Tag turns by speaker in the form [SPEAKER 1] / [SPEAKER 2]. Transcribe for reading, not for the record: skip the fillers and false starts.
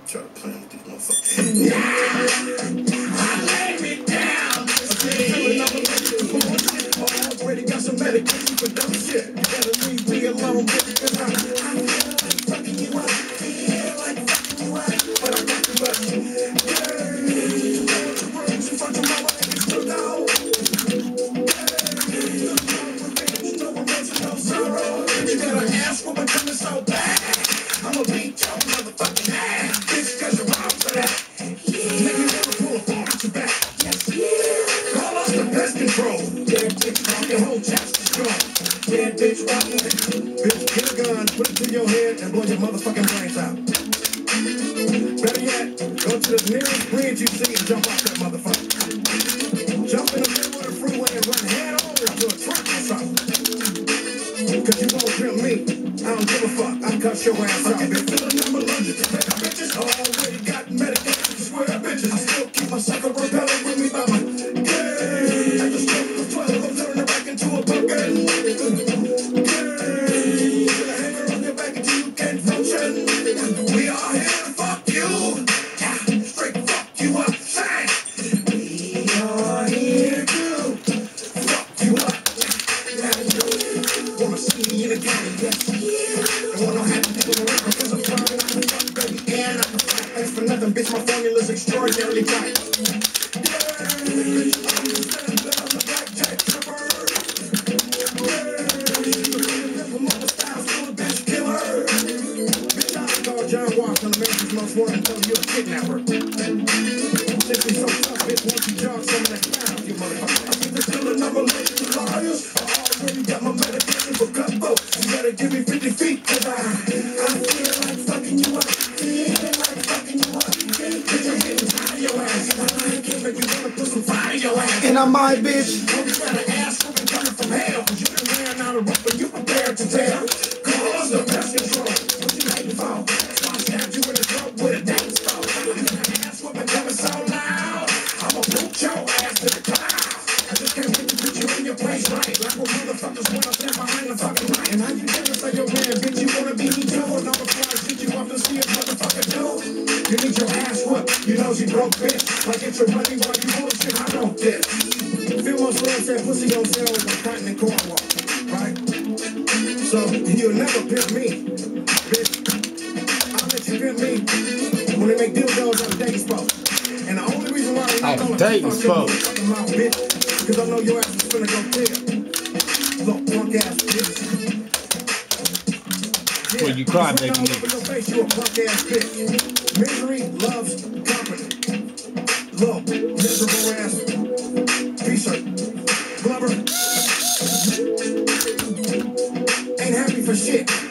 [SPEAKER 1] Try to play with these motherfuckers. I lay me down. Already got some medication for dumb shit. You better leave me alone, bitch, cause I'm fucking you up. Yeah, like fucking you up. But I got too much. In front of mama and you still know. No sorrow. You got an ass woman coming so bad. I'ma beat your motherfucking ass. Bitch, cause you're wrong for that. Make me never pull a phone out your back. Yes. Call us the pest control. Yeah, bitch, rock your whole chest is strong. Yeah, bitch, rock it. Bitch, get a gun, put it to your head, and blow your motherfucking brains out. Better yet, go to the nearest bridge you see and jump off that motherfucker. Jump in the middle of the freeway and run head on into a truck or something. Cause you won't kill me. I don't give a fuck. I'll cut your ass out, bitch. I'm allergic to bitches. Already got medication to swear bitches. I still keep my sucker repellent with me by my yeah. I just took the 12 and turn it back into a pumpkin. Yeah. Put a hanger on your back until you can't function. We are here to fuck you. Yeah. Straight fuck you up. Say. We are here to fuck you up. Wanna see me in the county, yes. And wanna have to people around because I'm fine. I can fuck, baby, and I can fight. Thanks for nothing, bitch, my formula's extraordinarily bright. John Walsh on America's Most Wanted until you're a kidnapper. Simply so tough, bitch, once you jog some of that pound, you motherfucker. I think they're still a number of liars. I already got my medication for Cutbo. You better give me 50 feet, cause I feel like fucking you up. Feeling like fucking you up. Cause you're getting tired of your ass. I like it, but you wanna put some fire in your ass.
[SPEAKER 2] And I'm my bitch.
[SPEAKER 1] Hope you got an ass woman coming from hell. Cause you been wearing out a rope and you prepared to tell. Call us the pest control. What you hating for? You in the throat with a dance phone. Ass woman coming so loud. I'ma boot your ass to the clouds. I just can't wait to put you in your place right. Like what motherfuckers wanna stand behind the fucking light. And how you gonna say your man, bitch, you wanna be me too? And all the flies shit you want to see a motherfucker do. You need your ass whooped. You know she broke bitch. Like get your money while you bullshit. I don't this. Feel most love said pussy on sale with cotton and Cornwall. Right? So you'll never pimp me, bitch. You feel me? When they make dildos out of Davis Post. And the only reason why they don't
[SPEAKER 2] Davis Post,
[SPEAKER 1] bitch, because I know your ass is finna go kill. Little punk ass bitch. Yeah,
[SPEAKER 2] when you cry, baby.
[SPEAKER 1] Your face, you a punk ass bitch. Misery loves company. Little miserable ass t-shirt. Glover. Ain't happy for shit.